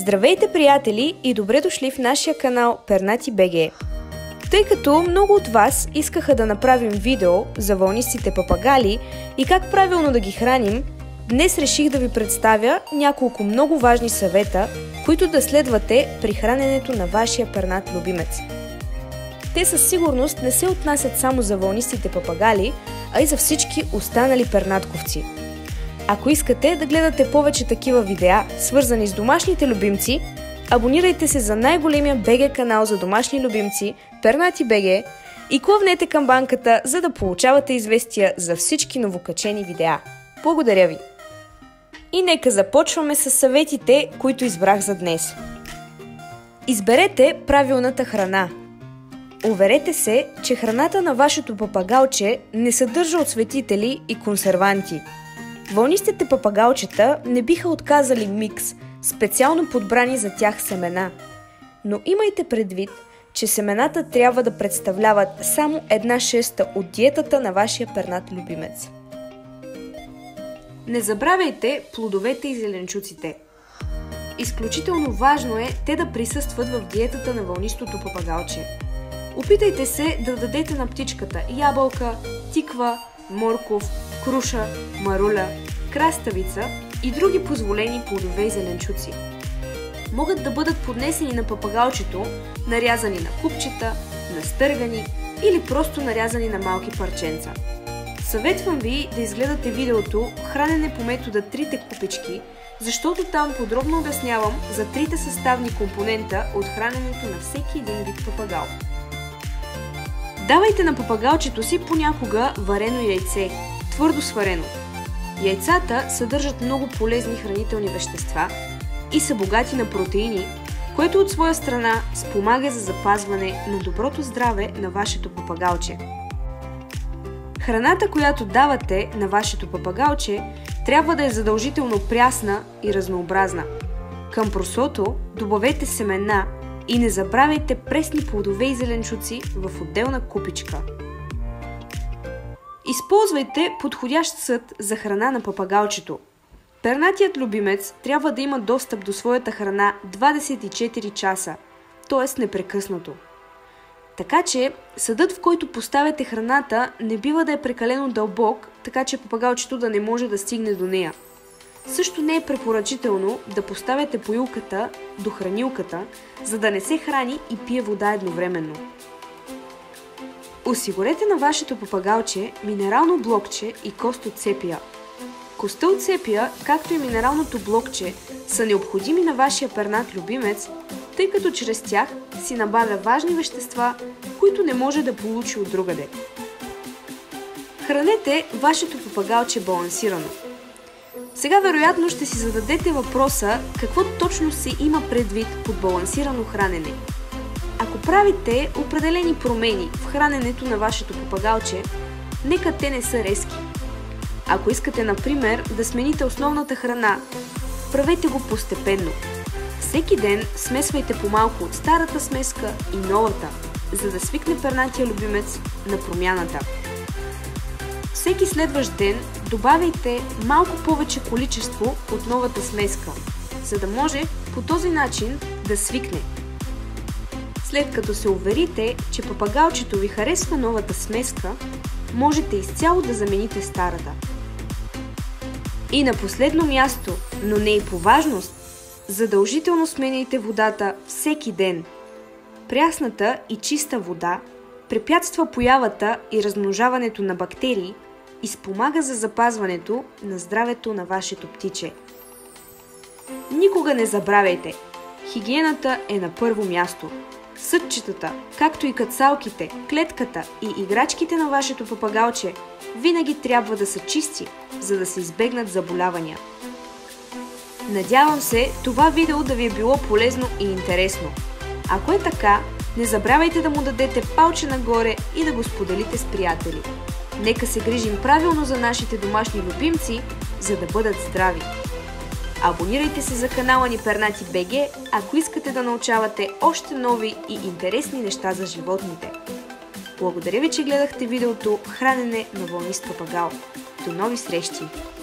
Здравейте, приятели, и добре дошли в нашия канал Пернати БГ. Тъй като много от вас искаха да направим видео за вълнистите папагали и как правилно да ги храним, днес реших да ви представя няколко много важни съвета, които да следвате при храненето на вашия пернат любимец. Те със сигурност не се отнасят само за вълнистите папагали, а и за всички останали пернатковци. Ако искате да гледате повече такива видеа, свързани с домашните любимци, абонирайте се за най-големия БГ канал за домашни любимци Пернати БГ и клъвнете камбанката, за да получавате известия за всички новокачени видеа. Благодаря ви! И нека започваме с съветите, които избрах за днес. Изберете правилната храна. Уверете се, че храната на вашето папагалче не съдържа осветители и консерванти. Вълнистите папагалчета не биха отказали микс, специално подбрани за тях семена. Но имайте предвид, че семената трябва да представляват само 1/6 от диетата на вашия пернат любимец. Не забравяйте плодовете и зеленчуците. Изключително важно е те да присъстват в диетата на вълнистото папагалче. Опитайте се да дадете на птичката ябълка, тиква, морков, круша, маруля, краставица и други позволени плодове и зеленчуци. Могат да бъдат поднесени на папагалчето, нарязани на купчета, настъргани или просто нарязани на малки парченца. Съветвам ви да изгледате видеото "Хранене по метода трите купички", защото там подробно обяснявам за трите съставни компонента от храненето на всеки един вид папагал. Давайте на папагалчето си понякога варено яйце, твърдо сварено. Яйцата съдържат много полезни хранителни вещества и са богати на протеини, което от своя страна спомага за запазване на доброто здраве на вашето папагалче. Храната, която давате на вашето папагалче, трябва да е задължително прясна и разнообразна. Към просото добавете семена и не забравяйте пресни плодове и зеленчуци в отделна купичка. Използвайте подходящ съд за храна на папагалчето. Пернатият любимец трябва да има достъп до своята храна 24 часа, т.е. непрекъснато. Така че съдът, в който поставяте храната, не бива да е прекалено дълбок, така че папагалчето да не може да стигне до нея. Също не е препоръчително да поставяте поилката до хранилката, за да не се храни и пие вода едновременно. Осигурете на вашето папагалче минерално блокче и кост от сепия. Костта от сепия, както и минералното блокче, са необходими на вашия пернат любимец, тъй като чрез тях си набавя важни вещества, които не може да получи от другаде. Хранете вашето папагалче балансирано. Сега вероятно ще си зададете въпроса какво точно се има предвид под балансирано хранене. Ако правите определени промени в храненето на вашето папагалче, нека те не са резки. Ако искате, например, да смените основната храна, правете го постепенно. Всеки ден смесвайте по-малко от старата смеска и новата, за да свикне пернатия любимец на промяната. Всеки следващ ден добавяйте малко повече количество от новата смеска, за да може по този начин да свикне. След като се уверите, че папагалчето ви харесва новата смеска, можете изцяло да замените старата. И на последно място, но не и по важност, задължително сменяйте водата всеки ден. Прясната и чиста вода препятства появата и размножаването на бактерии и спомага за запазването на здравето на вашето птиче. Никога не забравяйте, хигиената е на първо място. Съдчетата, както и кацалките, клетката и играчките на вашето папагалче винаги трябва да са чисти, за да се избегнат заболявания. Надявам се това видео да ви е било полезно и интересно. Ако е така, не забравяйте да му дадете палче нагоре и да го споделите с приятели. Нека се грижим правилно за нашите домашни любимци, за да бъдат здрави. Абонирайте се за канала ни Пернати БГ, ако искате да научавате още нови и интересни неща за животните. Благодаря ви, че гледахте видеото "Хранене на вълнист папагал". До нови срещи!